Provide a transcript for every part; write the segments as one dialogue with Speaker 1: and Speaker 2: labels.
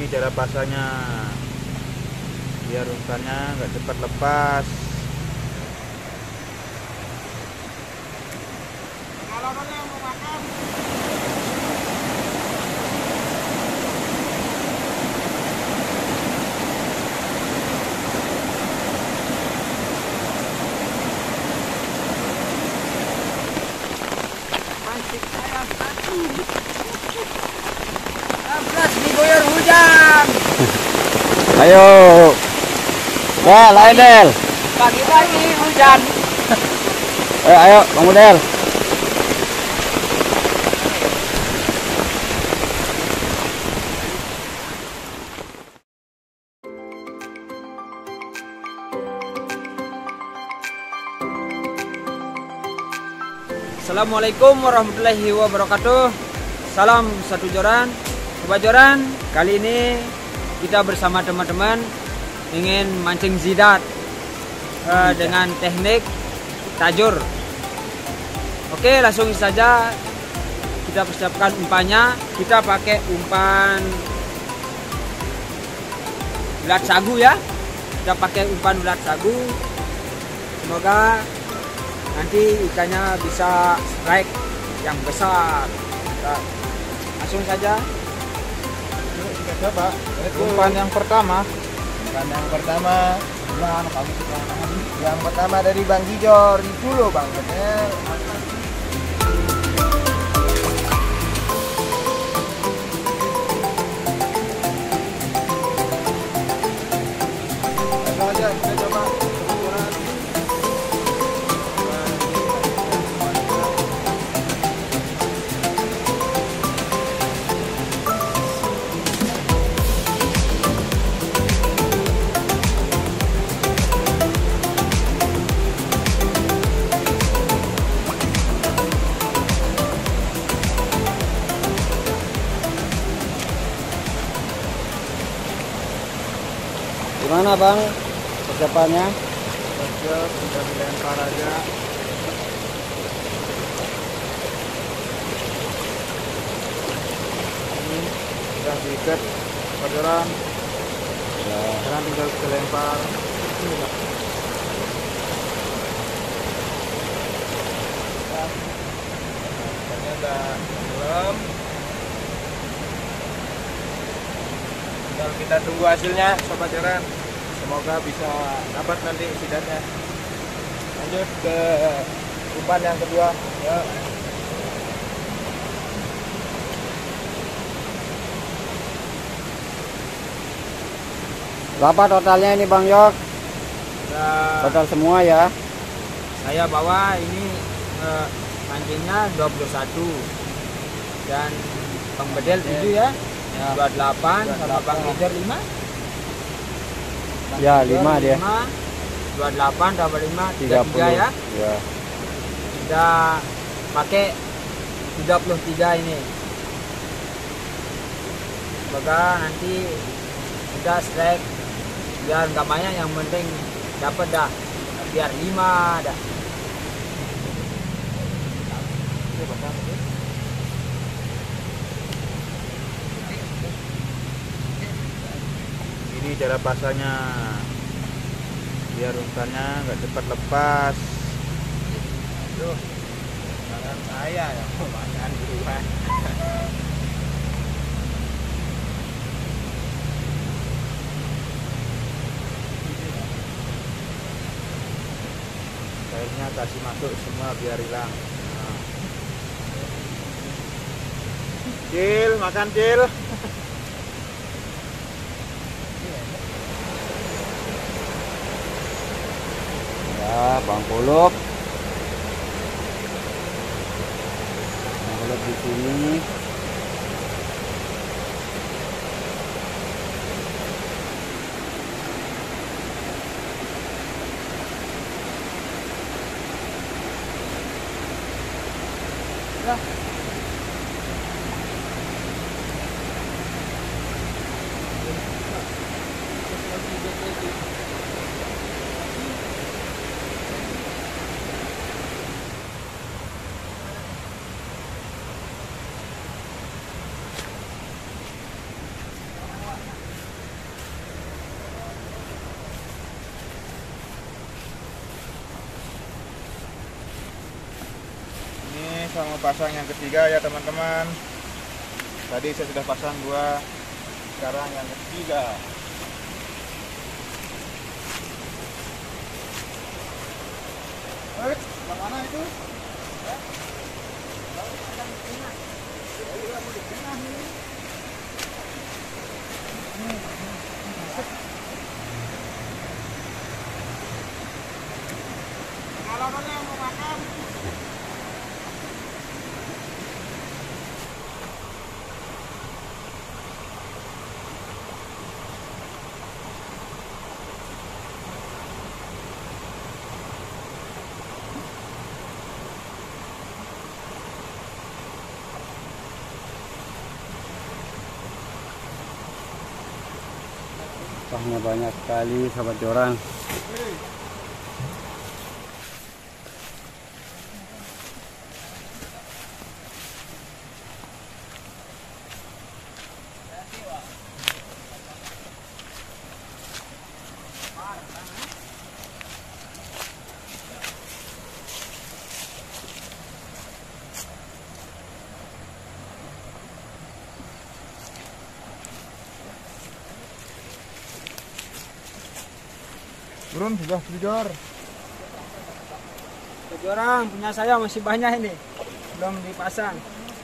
Speaker 1: Ini cara pasangnya biar umpannya nggak cepat lepas.
Speaker 2: Diguyur hujan.
Speaker 3: Ayo. Del, ayo Del.
Speaker 2: Pagi-pagi hujan.
Speaker 3: Ayo, Bang Del.
Speaker 2: Assalamualaikum warahmatullahi wabarakatuh. Salam satu joran. Sobat Joran, kali ini kita bersama teman-teman ingin mancing zidat dengan teknik tajur. Oke, langsung saja kita persiapkan umpannya. Kita pakai umpan ulat sagu ya. Kita pakai umpan ulat sagu. Semoga nanti ikannya bisa strike yang besar. Kita langsung saja.
Speaker 1: Coba umpan yang pertama.
Speaker 4: Yang pertama dari Bang Gijor itu loh Bang, bener. Langsung aja kita coba.
Speaker 3: Gimana Bang persiapannya?
Speaker 1: Sudah dilempar aja. Ini sudah diikat Sobat Joran.
Speaker 3: Ya.
Speaker 1: Sekarang tinggal dilempar. Ikannya udah belum. Tinggal kita tunggu hasilnya Sobat Joran. Semoga bisa dapat nanti sidatnya. Lanjut ke umpan yang kedua. Ya.
Speaker 3: Berapa totalnya ini Bang Yok?
Speaker 2: Nah,
Speaker 3: Total semua ya?
Speaker 2: saya bawa ini mancingnya 21 dan Bang Bedel 7 ya. 28 sama Bang Gijor 5.
Speaker 3: Ya, 5 dia.
Speaker 2: 28 tambah 5
Speaker 3: 30
Speaker 2: 33 ya.
Speaker 3: Ya.
Speaker 2: Kita pakai 33 ini. Semoga nanti kita strike biar nggak banyak, yang penting dapat dah. Biar 5 dah.
Speaker 1: Ini cara pasangnya biar umpannya nggak cepat lepas.
Speaker 4: Tuh, tangan saya yang makan duluan.
Speaker 1: Airnya kasih masuk semua biar hilang. Nah. Cil, makan Cil.
Speaker 3: Ya, Bang Pulup. Bang Pulup di sini.
Speaker 1: langsung pasang yang ketiga ya teman-teman. Tadi saya sudah pasang 2, sekarang yang ketiga. Mana itu? Pengalamannya mau makan.
Speaker 3: Sampahnya banyak sekali sahabat Joran.
Speaker 1: Turun sudah Jor.
Speaker 2: Orang punya saya masih banyak ini, belum dipasang.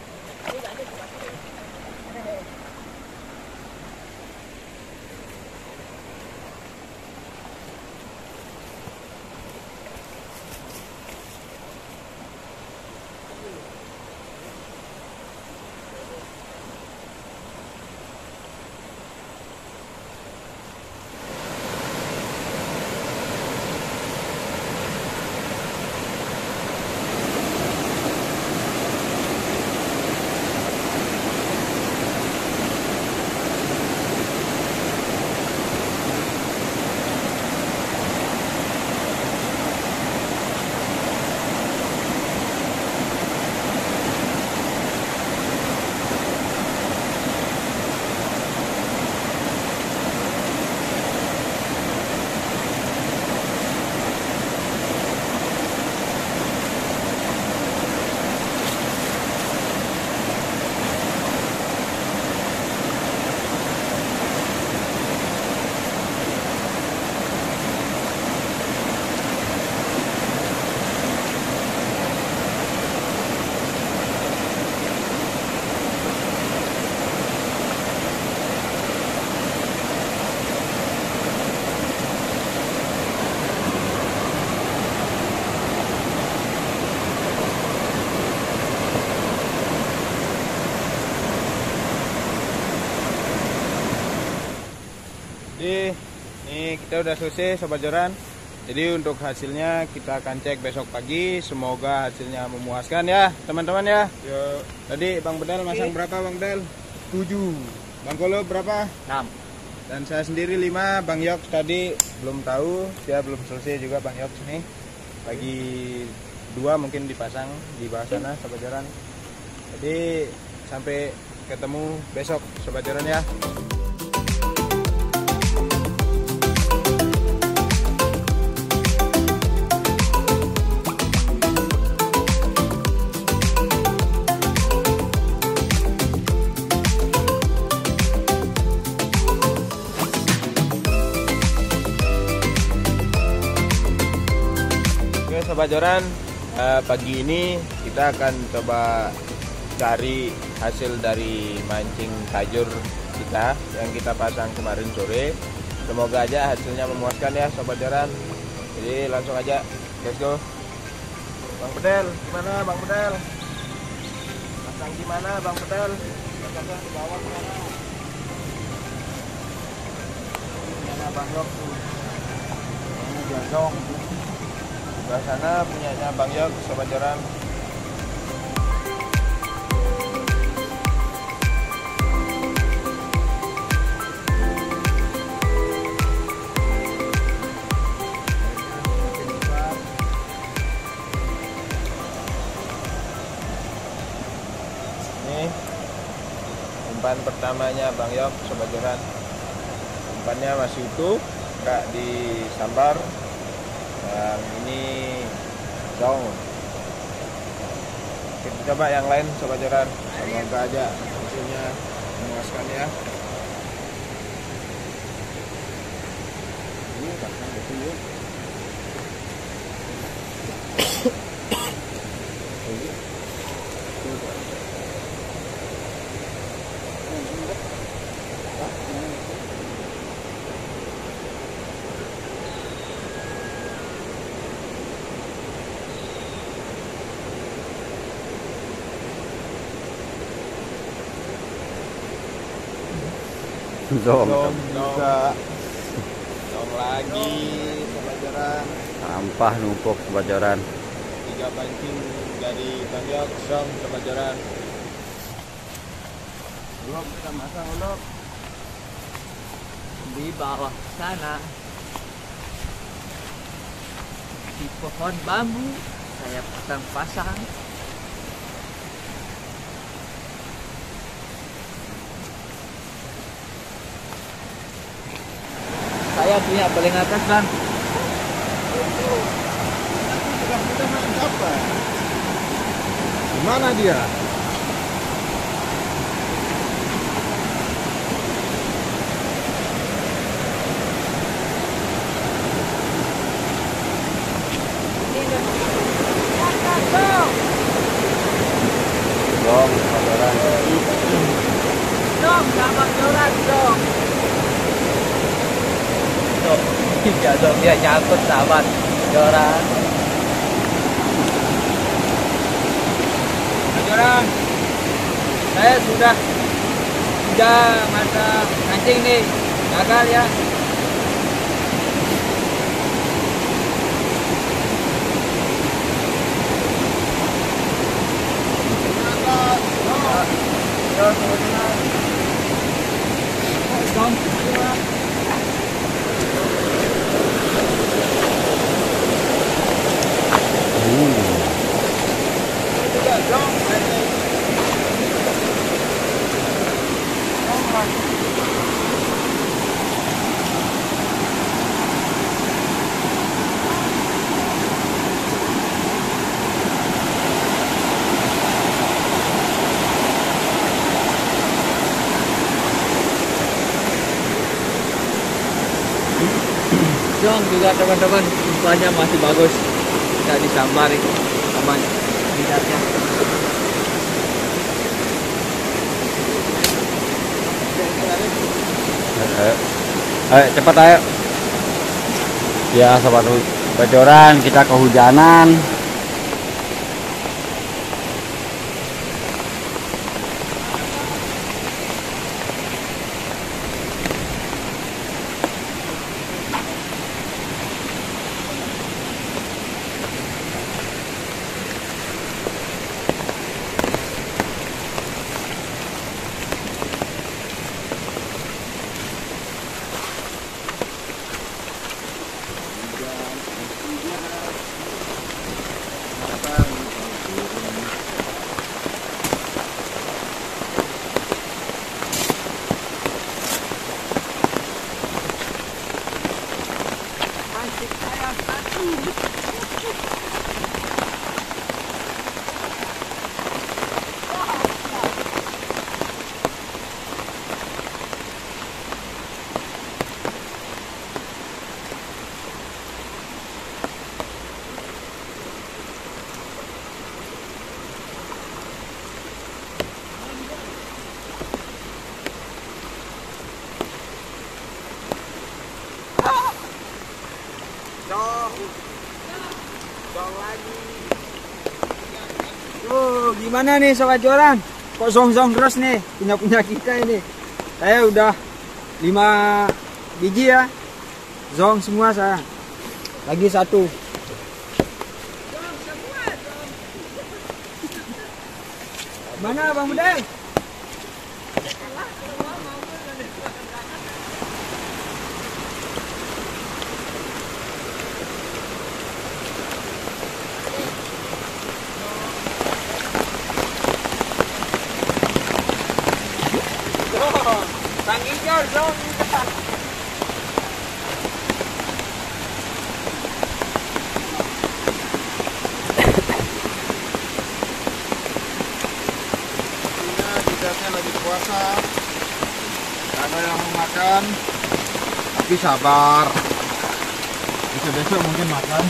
Speaker 1: Jadi ini kita udah selesai Sobat Joran. Jadi untuk hasilnya kita akan cek besok pagi. Semoga hasilnya memuaskan ya teman-teman ya. Yo. Tadi Bang Bedel masang berapa Bang Bedel? 7. Bang Kolo berapa?
Speaker 2: 6.
Speaker 1: Dan saya sendiri 5. Bang Yok tadi belum tahu, dia belum selesai juga Bang Yok nih. Lagi 2 mungkin dipasang di bawah sana Sobat Joran. Jadi sampai ketemu besok Sobat Joran ya. Sobat Joran, pagi ini kita akan coba cari hasil dari mancing tajur kita yang kita pasang kemarin sore. Semoga aja hasilnya memuaskan ya Sobat Joran. Jadi langsung aja, let's go. Bang Bedel, gimana Bang Bedel? Pasang gimana Bang Bedel? Pasang di bawah mana? Mana Bang Yok tuh? Ini jongkok. Sebelah sana punyanya Bang Yok, Sobat Joran. Ini umpan pertamanya Bang Yok, Sobat Joran. Umpannya masih utuh, nggak disambar. Yang ini zong. coba yang lain Sobat Joran. Semoga aja hasilnya memuaskan ya.
Speaker 3: Zong.
Speaker 1: Juga dong lagi Sobat Joran.
Speaker 3: Sampah numpuk Sobat Joran.
Speaker 1: 3 pancing dari Bang Yok, Zong Sobat Joran. Belum kita masang ulok
Speaker 2: Di bawah sana di pohon bambu saya pasang-pasang. Saya punya paling atas, Bang.
Speaker 3: Mana dia? Zong, Sobat Joran.
Speaker 2: Dong, sahabat Joran, dong. Dong, ya dong, dia nyangkut sahabat Joran. Joran, saya sudah masa mancing nih, gagal ya. Jong juga teman-teman, umpannya masih bagus, nggak disambar itu sama minatnya.
Speaker 3: Ayo cepat ayo. Ya Sobat Joran, kita kehujanan.
Speaker 2: Oh, gimana nih Sobat Joran? Kok zong-zong terus nih punya kita ini. Saya udah 5 biji ya. Zong semua saya. Lagi 1. Mana Bang Budeng? Bang Ijor, zong.
Speaker 4: Siapa yang mau makan? Tapi sabar. Besok mungkin makan.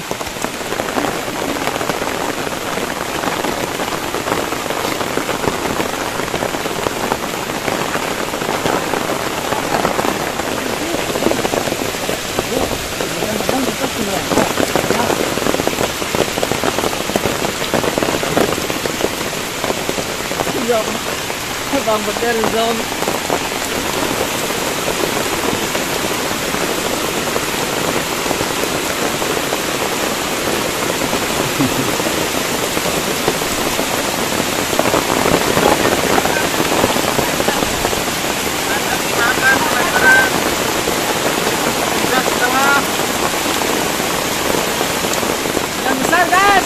Speaker 2: Bang Bedel dong. Yang besar guys.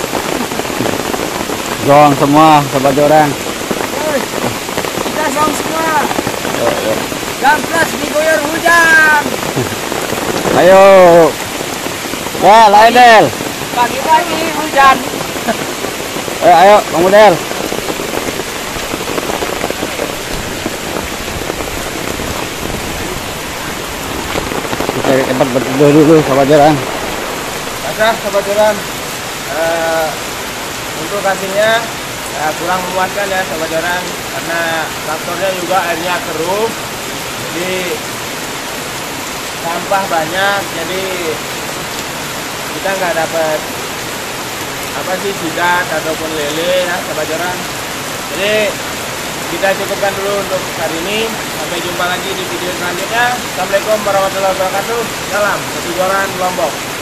Speaker 3: Zong semua sobat orang.
Speaker 2: Kita song semua. Dan plus diguyur hujan.
Speaker 3: Ayo. Ya, lain Del.
Speaker 2: Pagi-pagi hujan.
Speaker 3: Ayo, Bang Model. Kita cari tempat berteduh dulu sobat orang.
Speaker 1: Basah sobat joran. Untuk hasilnya kurang memuaskan ya sobat joran, karena traktornya juga airnya keruh, jadi sampah banyak, jadi kita nggak dapat sidat ataupun lele ya sobat joran. Jadi kita cukupkan dulu untuk hari ini. Sampai jumpa lagi di video selanjutnya. Assalamualaikum warahmatullahi wabarakatuh. Salam ketujuan Lombok.